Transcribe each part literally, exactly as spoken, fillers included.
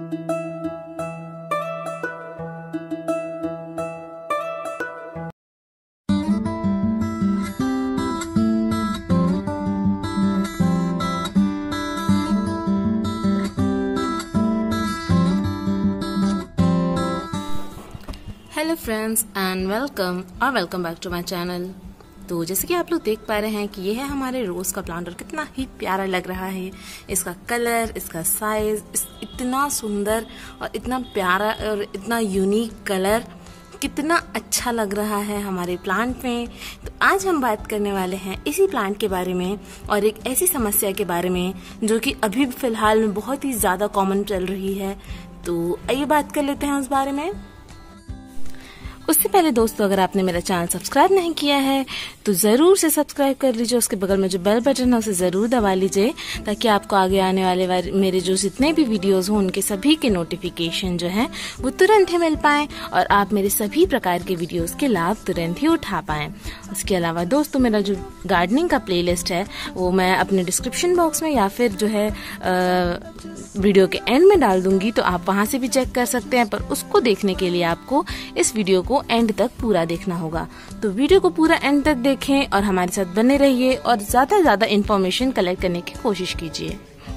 Hello friends and welcome और welcome back to my channel. तो जैसे कि आप लोग देख पा रहे हैं कि ये है हमारे रोज़ का प्लांट और कितना ही प्यारा लग रहा है। इसका कलर, इसका साइज, इस इतना सुंदर और इतना प्यारा और इतना यूनिक कलर कितना अच्छा लग रहा है हमारे प्लांट में। तो आज हम बात करने वाले हैं इसी प्लांट के बारे में और एक ऐसी समस्या के बारे में जो कि अभी फिलहाल में बहुत ही ज़्यादा कॉमन चल रही है। तो आइए बात कर लेते हैं उस बारे में। उससे पहले दोस्तों, अगर आपने मेरा चैनल सब्सक्राइब नहीं किया है तो ज़रूर से सब्सक्राइब कर लीजिए। उसके बगल में जो बेल बटन है उसे ज़रूर दबा लीजिए ताकि आपको आगे आने वाले मेरे जो जितने भी वीडियोस हों उनके सभी के नोटिफिकेशन जो हैं वो तुरंत ही मिल पाएँ और आप मेरे सभी प्रकार के वीडियोस के लाभ तुरंत ही उठा पाएँ। उसके अलावा दोस्तों, मेरा जो गार्डनिंग का प्लेलिस्ट है वो मैं अपने डिस्क्रिप्शन बॉक्स में या फिर जो है आ, वीडियो के एंड में डाल दूंगी, तो आप वहाँ से भी चेक कर सकते हैं। पर उसको देखने के लिए आपको इस वीडियो को एंड तक पूरा देखना होगा। तो वीडियो को पूरा एंड तक देखें और हमारे साथ बने रहिए और ज्यादा से ज्यादा इन्फॉर्मेशन कलेक्ट करने की कोशिश कीजिए।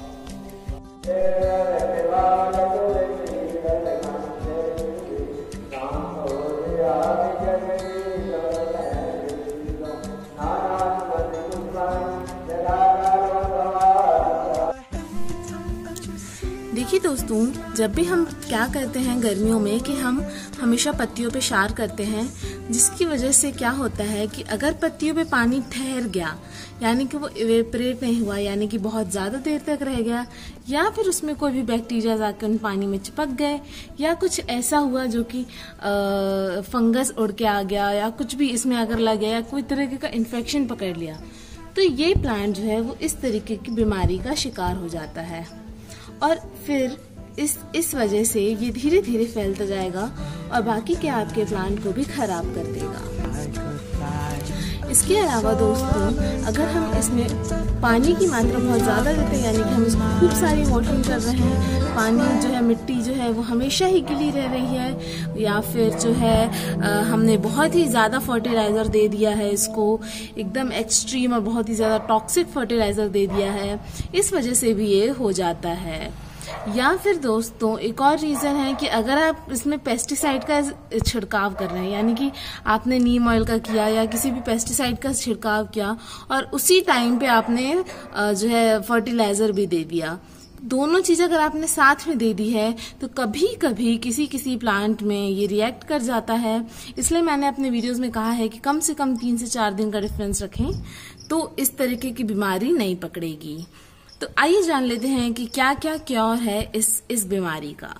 देखिए दोस्तों, जब भी हम क्या करते हैं गर्मियों में कि हम हमेशा पत्तियों पे शार करते हैं, जिसकी वजह से क्या होता है कि अगर पत्तियों पे पानी ठहर गया, यानी कि वो इवेपरेट नहीं हुआ, यानी कि बहुत ज़्यादा देर तक रह गया, या फिर उसमें कोई भी बैक्टीरिया जाकर उन पानी में चिपक गए, या कुछ ऐसा हुआ जो कि फंगस उड़ के आ गया, या कुछ भी इसमें अगर लग गया, या कोई तरीके का इन्फेक्शन पकड़ लिया, तो ये प्लांट जो है वो इस तरीके की बीमारी का शिकार हो जाता है और फिर इस इस वजह से ये धीरे धीरे फैलता जाएगा और बाकी के आपके प्लांट को भी खराब कर देगा। इसके अलावा दोस्तों, अगर हम इसमें पानी की मात्रा बहुत ज़्यादा देते हैं, यानी कि हम इसको खूब सारी वाटरिंग कर रहे हैं, पानी जो है, मिट्टी जो है वो हमेशा ही गीली रह रही है, या फिर जो है आ, हमने बहुत ही ज़्यादा फर्टिलाइज़र दे दिया है, इसको एकदम एक्सट्रीम और बहुत ही ज़्यादा टॉक्सिक फर्टिलाइज़र दे दिया है, इस वजह से भी ये हो जाता है। या फिर दोस्तों, एक और रीज़न है कि अगर आप इसमें पेस्टिसाइड का छिड़काव कर रहे हैं, यानी कि आपने नीम ऑयल का किया या किसी भी पेस्टिसाइड का छिड़काव किया और उसी टाइम पे आपने जो है फर्टिलाइज़र भी दे दिया, दोनों चीज़ अगर आपने साथ में दे दी है तो कभी कभी किसी किसी प्लांट में ये रिएक्ट कर जाता है। इसलिए मैंने अपने वीडियोस में कहा है कि कम से कम तीन से चार दिन का डिफरेंस रखें तो इस तरीके की बीमारी नहीं पकड़ेगी। तो आइए जान लेते हैं कि क्या क्या क्योर है इस इस बीमारी का।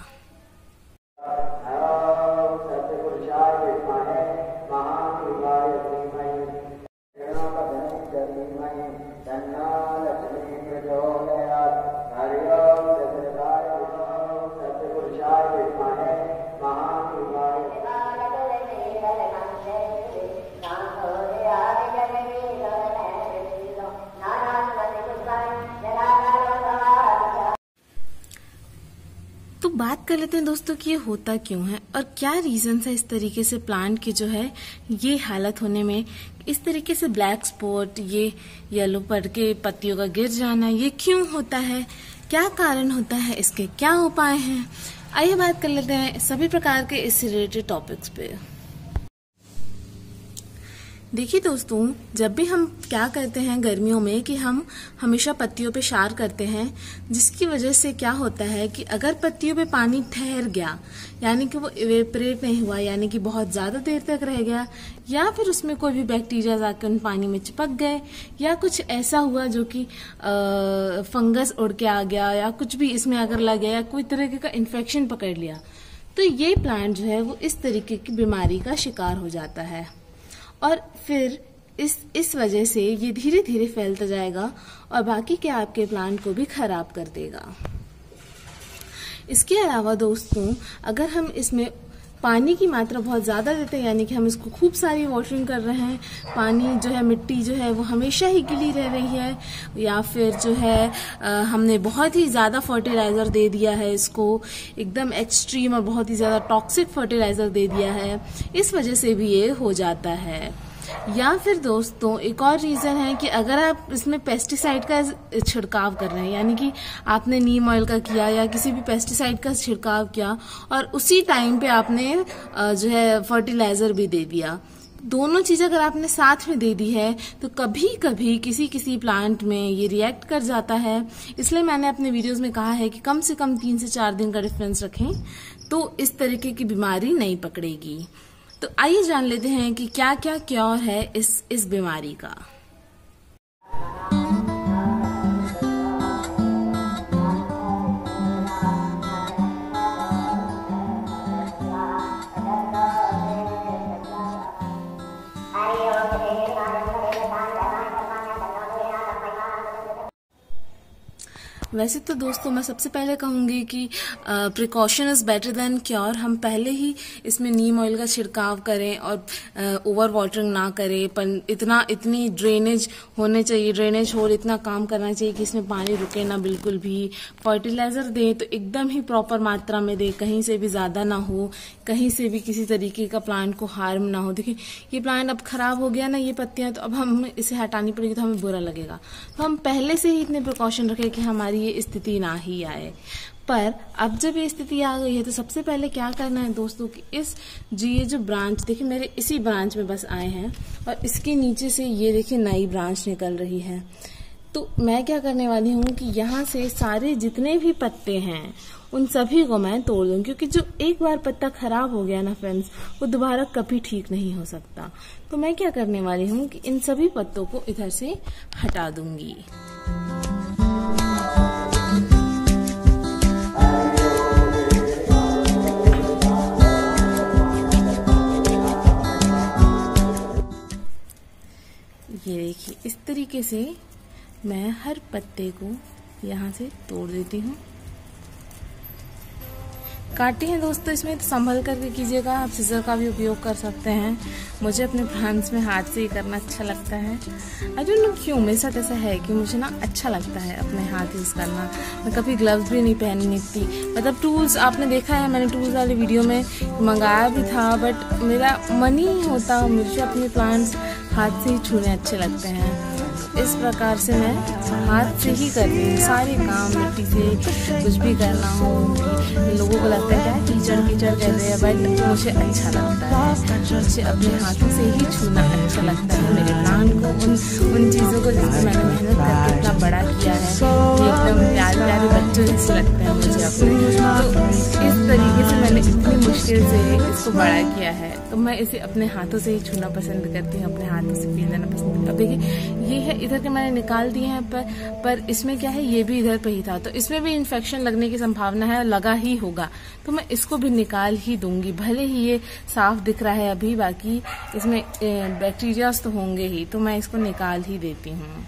तो बात कर लेते हैं दोस्तों कि ये होता क्यों है और क्या रीजन है इस तरीके से प्लांट की जो है ये हालत होने में। इस तरीके से ब्लैक स्पॉट, ये येलो पड़ के पत्तियों का गिर जाना, ये क्यों होता है, क्या कारण होता है, इसके क्या उपाय हैं। आइए बात कर लेते हैं सभी प्रकार के इससे रिलेटेड टॉपिक्स पे। देखिए दोस्तों, जब भी हम क्या करते हैं गर्मियों में कि हम हमेशा पत्तियों पे शार करते हैं, जिसकी वजह से क्या होता है कि अगर पत्तियों पे पानी ठहर गया, यानी कि वो इवेपरेट नहीं हुआ, यानी कि बहुत ज़्यादा देर तक रह गया, या फिर उसमें कोई भी बैक्टीरिया जाकर उन पानी में चिपक गए, या कुछ ऐसा हुआ जो कि फंगस उड़ के आ गया, या कुछ भी इसमें अगर लग गया, या कोई तरीके का इन्फेक्शन पकड़ लिया, तो ये प्लांट जो है वो इस तरीके की बीमारी का शिकार हो जाता है और फिर इस इस वजह से ये धीरे धीरे फैलता जाएगा और बाकी के आपके प्लांट को भी खराब कर देगा। इसके अलावा दोस्तों, अगर हम इसमें पानी की मात्रा बहुत ज़्यादा देते हैं, यानी कि हम इसको खूब सारी वाटरिंग कर रहे हैं, पानी जो है मिट्टी जो है वो हमेशा ही गिली रह रही है, या फिर जो है आ, हमने बहुत ही ज़्यादा फर्टिलाइज़र दे दिया है, इसको एकदम एक्सट्रीम और बहुत ही ज़्यादा टॉक्सिक फर्टिलाइज़र दे दिया है, इस वजह से भी ये हो जाता है। या फिर दोस्तों एक और रीज़न है कि अगर आप इसमें पेस्टिसाइड का छिड़काव कर रहे हैं, यानी कि आपने नीम ऑयल का किया या किसी भी पेस्टिसाइड का छिड़काव किया और उसी टाइम पे आपने जो है फर्टिलाइज़र भी दे दिया, दोनों चीज़ अगर आपने साथ में दे दी है तो कभी कभी किसी किसी प्लांट में ये रिएक्ट कर जाता है। इसलिए मैंने अपने वीडियोस में कहा है कि कम से कम तीन से चार दिन का डिफरेंस रखें तो इस तरीके की बीमारी नहीं पकड़ेगी। तो आइए जान लेते हैं कि क्या क्या क्योर है इस इस बीमारी का। वैसे तो दोस्तों मैं सबसे पहले कहूंगी कि precaution is better than cure. हम पहले ही इसमें नीम ऑयल का छिड़काव करें और ओवर वाटरिंग ना करें, पर इतना इतनी ड्रेनेज होने चाहिए, ड्रेनेज होल इतना काम करना चाहिए कि इसमें पानी रुके ना बिल्कुल भी। फर्टिलाइजर दें तो एकदम ही प्रॉपर मात्रा में दें, कहीं से भी ज्यादा ना हो, कहीं से भी किसी तरीके का प्लांट को हार्म ना हो। देखिए ये प्लांट अब खराब हो गया ना, ये पत्तियां, तो अब हम इसे हटानी पड़ेगी तो हमें बुरा लगेगा, तो हम पहले से ही इतने प्रिकॉशन रखें कि हमारी ये स्थिति ना ही आए। पर अब जब ये स्थिति आ गई है तो सबसे पहले क्या करना है दोस्तों कि इस जी ये जो ब्रांच देखिए मेरे इसी ब्रांच में बस आए हैं और इसके नीचे से ये देखिए नई ब्रांच निकल रही है, तो मैं क्या करने वाली हूँ कि यहाँ से सारे जितने भी पत्ते हैं उन सभी को मैं तोड़ दूँ, क्योंकि जो एक बार पत्ता खराब हो गया ना फ्रेंड्स, वो दोबारा कभी ठीक नहीं हो सकता। तो मैं क्या करने वाली हूँ कि इन सभी पत्तों को इधर से हटा दूंगी। ये देखिए इस तरीके से मैं हर पत्ते को यहाँ से तोड़ देती हूँ। काटे हैं दोस्तों इसमें तो संभल करके कीजिएगा, आप सीजर का भी उपयोग कर सकते हैं। मुझे अपने प्लांट्स में हाथ से ही करना अच्छा लगता है। आई डोंट नो क्यों मेरे साथ ऐसा है कि मुझे ना अच्छा लगता है अपने हाथ यूज़ करना। मैं कभी ग्लव्स भी नहीं पहननी थी, मतलब टूल्स आपने देखा है मैंने टूल्स वाले वीडियो में मंगाया भी था, बट मेरा मन ही नहीं होता, मुझे अपने प्लांट्स हाथ से ही छूने अच्छे लगते हैं। इस प्रकार से मैं हाथ से ही करती हूँ सारे काम, मिट्टी से कुछ भी करना हो। लोगों को लगता है क्या कीचड़ कीचड़ कर रहे हैं, बट मुझे अच्छा लगता है, मुझे अपने हाथों से ही छूना अच्छा लगता है। मेरे प्लांट को उन उन चीज़ों को जिसमें मैंने मेहनत करके इतना बड़ा किया है, ये एकदम प्यारे प्यारे बच्चों जैसे लगते हैं मुझे अपने। तो इस तरीके से मैंने इतनी मुश्किल से इसको बड़ा किया है, तो मैं इसे अपने हाथों से ही छूना पसंद करती हूँ, अपने हाथों से फील लेना पसंद करती हूँ। अब देखिए ये है इधर के मैंने निकाल दिए हैं, पर पर इसमें क्या है ये भी इधर पे ही था, तो इसमें भी इन्फेक्शन लगने की संभावना है, लगा ही होगा, तो मैं इसको भी निकाल ही दूंगी। भले ही ये साफ दिख रहा है अभी, बाकी इसमें बैक्टीरियाज तो होंगे ही, तो मैं इसको निकाल ही देती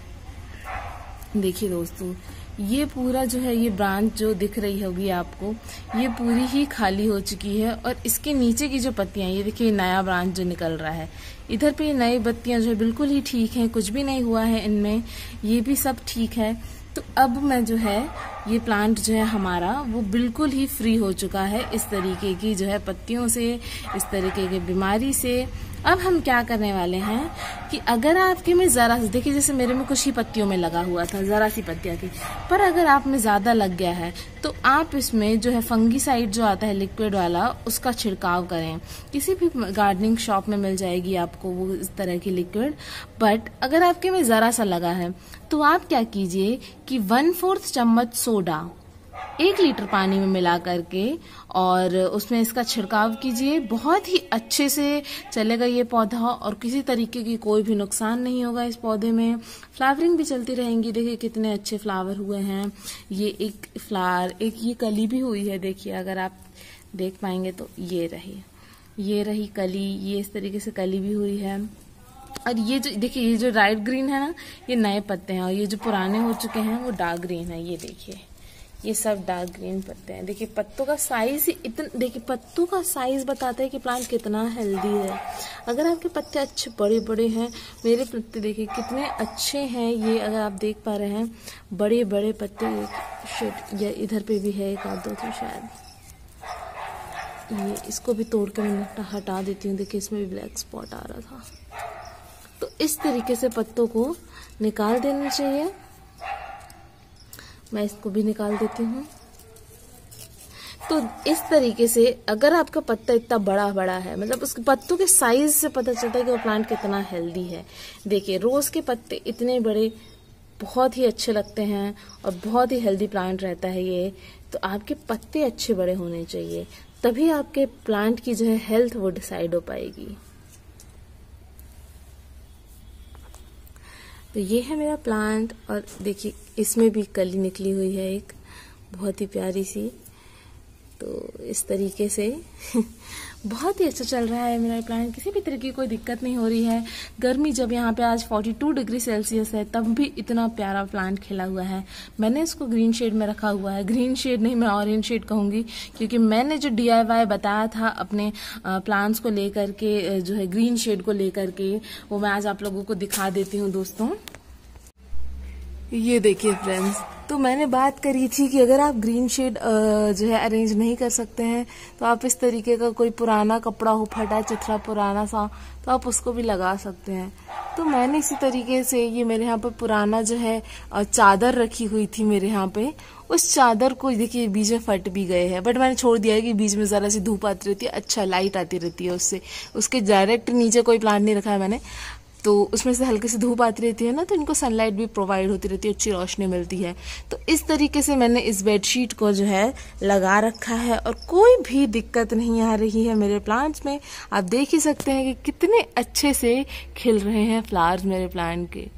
हूँ। देखिए दोस्तों ये पूरा जो है ये ब्रांच जो दिख रही होगी आपको, ये पूरी ही खाली हो चुकी है, और इसके नीचे की जो पत्तियां, ये देखिए नया ब्रांच जो निकल रहा है, इधर पे नई पत्तियां जो है बिल्कुल ही ठीक हैं, कुछ भी नहीं हुआ है इनमें, ये भी सब ठीक है। तो अब मैं जो है ये प्लांट जो है हमारा वो बिल्कुल ही फ्री हो चुका है इस तरीके की जो है पत्तियों से, इस तरीके की बीमारी से। अब हम क्या करने वाले हैं कि अगर आपके में जरा सी, देखिए जैसे मेरे में कुछ ही पत्तियों में लगा हुआ था, जरा सी पत्तियां थी, पर अगर आप में ज्यादा लग गया है तो आप इसमें जो है फंगीसाइड जो आता है लिक्विड वाला, उसका छिड़काव करें। किसी भी गार्डनिंग शॉप में मिल जाएगी आपको वो इस तरह की लिक्विड। बट अगर आपके में जरा सा लगा है तो आप क्या कीजिए कि वन फोर्थ चम्मच सोडा एक लीटर पानी में मिला करके और उसमें इसका छिड़काव कीजिए। बहुत ही अच्छे से चलेगा ये पौधा और किसी तरीके की कोई भी नुकसान नहीं होगा इस पौधे में। फ्लावरिंग भी चलती रहेंगी, देखिए कितने अच्छे फ्लावर हुए हैं। ये एक फ्लावर, एक ये कली भी हुई है, देखिए अगर आप देख पाएंगे तो ये रही ये रही कली, ये इस तरीके से कली भी हुई है। और ये जो देखिए ये जो लाइट ग्रीन है ना, ये नए पत्ते हैं, और ये जो पुराने हो चुके हैं वो डार्क ग्रीन है। ये देखिए ये सब डार्क ग्रीन पत्ते हैं। देखिए पत्तों का साइज ही इतना, देखिए पत्तों का साइज बताता है कि प्लांट कितना हेल्दी है। अगर आपके पत्ते अच्छे बड़े बड़े हैं, मेरे पत्ते देखिए कितने अच्छे हैं। ये अगर आप देख पा रहे हैं बड़े बड़े पत्ते, शिट या इधर पे भी है एक आध दो तो शायद, ये इसको भी तोड़ के मैं हटा देती हूँ। देखिए इसमें भी ब्लैक स्पॉट आ रहा था। तो इस तरीके से पत्तों को निकाल देना चाहिए। मैं इसको भी निकाल देती हूँ। तो इस तरीके से अगर आपका पत्ता इतना बड़ा बड़ा है, मतलब उसके पत्तों के साइज से पता चलता है कि वो प्लांट कितना हेल्दी है। देखिए रोज के पत्ते इतने बड़े बहुत ही अच्छे लगते हैं और बहुत ही हेल्दी प्लांट रहता है ये। तो आपके पत्ते अच्छे बड़े होने चाहिए, तभी आपके प्लांट की जो है हेल्थ वो डिसाइड हो पाएगी। तो ये है मेरा प्लांट और देखिए इसमें भी कली निकली हुई है एक बहुत ही प्यारी सी। तो इस तरीके से बहुत ही अच्छा चल रहा है मेरा प्लांट, किसी भी तरह की कोई दिक्कत नहीं हो रही है। गर्मी जब यहाँ पे आज बयालीस डिग्री सेल्सियस है तब भी इतना प्यारा प्लांट खिला हुआ है। मैंने इसको ग्रीन शेड में रखा हुआ है, ग्रीन शेड नहीं मैं ऑरेंज शेड कहूँगी, क्योंकि मैंने जो डी आई वाई बताया था अपने प्लांट्स को लेकर के, जो है ग्रीन शेड को लेकर के, वो मैं आज आप लोगों को दिखा देती हूँ दोस्तों। ये देखिए फ्रेंड्स, तो मैंने बात करी थी कि अगर आप ग्रीन शेड जो है अरेंज नहीं कर सकते हैं तो आप इस तरीके का कोई पुराना कपड़ा हो, फटा चिथरा पुराना सा, तो आप उसको भी लगा सकते हैं। तो मैंने इसी तरीके से, ये मेरे यहाँ पे पुराना जो है चादर रखी हुई थी मेरे यहाँ पे, उस चादर को देखिए बीच में फट भी गए हैं, बट मैंने छोड़ दिया है कि बीच में जरा सी धूप आती रहती है, अच्छा लाइट आती रहती है उससे। उसके डायरेक्ट नीचे कोई प्लांट नहीं रखा है मैंने, तो उसमें से हल्की सी धूप आती रहती है ना, तो इनको सनलाइट भी प्रोवाइड होती रहती है, अच्छी रोशनी मिलती है। तो इस तरीके से मैंने इस बेडशीट को जो है लगा रखा है और कोई भी दिक्कत नहीं आ रही है मेरे प्लांट्स में। आप देख ही सकते हैं कि कितने अच्छे से खिल रहे हैं फ्लावर्स मेरे प्लांट के।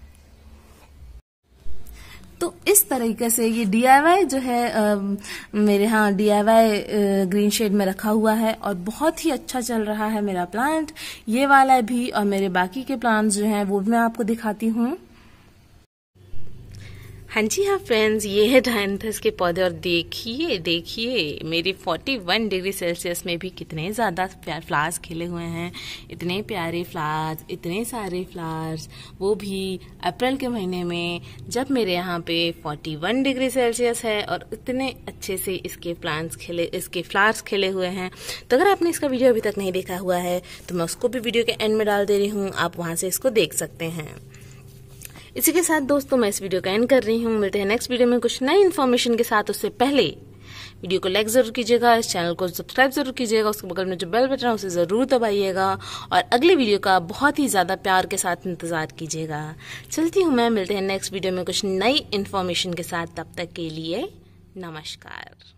तो इस तरीके से ये डी आई वाई जो है आ, मेरे यहाँ D I Y green shade में रखा हुआ है और बहुत ही अच्छा चल रहा है मेरा प्लांट, ये वाला भी और मेरे बाकी के प्लांट्स जो हैं वो भी मैं आपको दिखाती हूँ। हाँ जी हाँ फ्रेंड्स, ये है डायंथस के पौधे और देखिए देखिए मेरे इकतालीस डिग्री सेल्सियस में भी कितने ज़्यादा फ्लावर्स खिले हुए हैं। इतने प्यारे फ्लावर्स, इतने सारे फ्लावर्स, वो भी अप्रैल के महीने में जब मेरे यहाँ पे इकतालीस डिग्री सेल्सियस है और इतने अच्छे से इसके प्लांट्स खिले, इसके फ्लावर्स खिले हुए हैं। तो अगर आपने इसका वीडियो अभी तक नहीं देखा हुआ है तो मैं उसको भी वीडियो के एंड में डाल दे रही हूँ, आप वहाँ से इसको देख सकते हैं। इसी के साथ दोस्तों मैं इस वीडियो का एंड कर रही हूँ। मिलते हैं नेक्स्ट वीडियो में कुछ नई इन्फॉर्मेशन के साथ। उससे पहले वीडियो को लाइक जरूर कीजिएगा, इस चैनल को सब्सक्राइब जरूर कीजिएगा, उसके बगल में जो बेल बटन है उसे जरूर दबाइएगा और अगले वीडियो का बहुत ही ज्यादा प्यार के साथ इंतजार कीजिएगा। चलती हूँ मैं, मिलते हैं नेक्स्ट वीडियो में कुछ नई इन्फॉर्मेशन के साथ। तब तक के लिए नमस्कार।